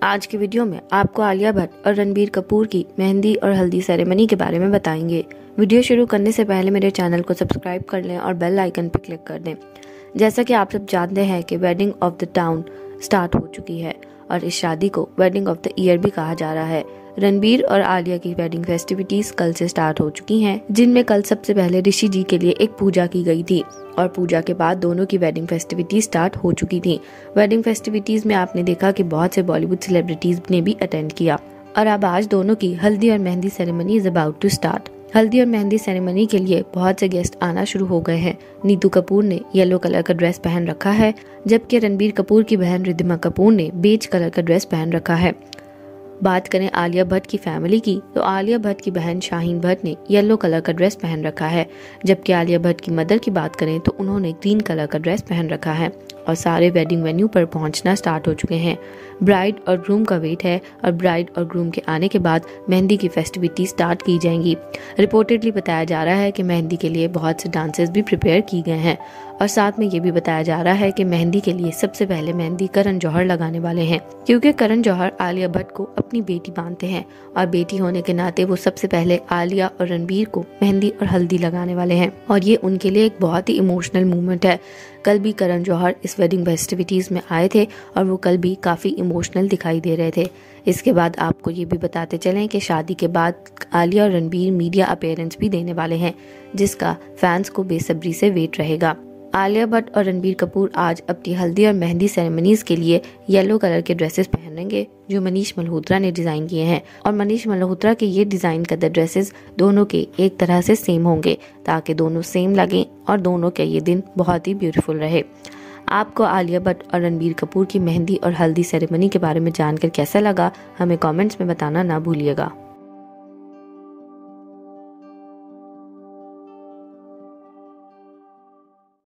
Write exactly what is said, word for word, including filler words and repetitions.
आज की वीडियो में आपको आलिया भट्ट और रणबीर कपूर की मेहंदी और हल्दी सेरेमनी के बारे में बताएंगे। वीडियो शुरू करने से पहले मेरे चैनल को सब्सक्राइब कर लें और बेल आइकन पर क्लिक कर दें। जैसा कि आप सब जानते हैं कि wedding of the town start हो चुकी है और इस शादी को वेडिंग ऑफ द ईयर भी कहा जा रहा है। रणबीर और आलिया की वेडिंग फेस्टिविटीज कल से स्टार्ट हो चुकी हैं, जिनमें कल सबसे पहले ऋषि जी के लिए एक पूजा की गई थी और पूजा के बाद दोनों की वेडिंग फेस्टिविटीज स्टार्ट हो चुकी थी। वेडिंग फेस्टिविटीज में आपने देखा कि बहुत से बॉलीवुड सेलिब्रिटीज ने भी अटेंड किया और अब आज दोनों की हल्दी और mehendi ceremony is about to start. Haldi और मेहंदी सेरेमनी के लिए बहुत से गेस्ट आना शुरू हो गए हैं। नीतू कपूर ने येलो कलर का ड्रेस पहन रखा है, जबकि रणबीर कपूर की बहन रिद्धिमा कपूर ने बेज कलर का ड्रेस पहन रखा है। बात करें आलिया भट्ट की फैमिली की, तो आलिया भट्ट की बहन शाहीन भट्ट ने येलो कलर का ड्रेस पहन रखा है, जबकि आलिया भट्ट की मदर की बात करें तो उन्होंने ग्रीन कलर का ड्रेस पहन रखा है और सारे वेडिंग वेन्यू पर पहुंचना स्टार्ट हो चुके हैं। ब्राइड और ग्रूम का वेट है और ब्राइड और ग्रूम के आने के बाद मेहंदी की फेस्टिविटी स्टार्ट की जाएंगी। रिपोर्टेडली बताया जा रहा है कि मेहंदी के लिए बहुत से डांसेस भी प्रिपेयर किए गए हैं और साथ में ये भी बताया जा रहा है कि मेहंदी के लिए सबसे पहले मेहंदी करण जौहर लगाने वाले हैं, क्योंकि करण जौहर आलिया भट्ट को अपनी बेटी मानते हैं और बेटी होने के नाते वो सबसे पहले आलिया और रणबीर को मेहंदी और हल्दी लगाने वाले हैं और ये उनके लिए एक बहुत ही इमोशनल मोमेंट है। कल भी करण जौहर इस वेडिंग फेस्टिविटीज में आए थे और वो कल भी काफी इमोशनल दिखाई दे रहे थे। इसके बाद आपको ये भी बताते चलें कि शादी के बाद आलिया और रणबीर मीडिया अपीयरेंस भी देने वाले हैं, जिसका फैंस को बेसब्री से वेट रहेगा। आलिया भट्ट और रणबीर कपूर आज अपनी हल्दी और मेहंदी सेरेमनीज के लिए येलो कलर के ड्रेसेस पहनेंगे, जो मनीष मल्होत्रा ने डिजाइन किए हैं और मनीष मल्होत्रा के ये डिजाइन करदा ड्रेसेस दोनों के एक तरह से सेम होंगे, ताकि दोनों सेम लगें और दोनों के ये दिन बहुत ही ब्यूटीफुल रहे। आपको आलिया भट्ट और रणबीर कपूर की मेहंदी और हल्दी सेरेमनी के बारे में जानकर कैसा लगा, हमें कमेंट्स में बताना ना भूलिएगा।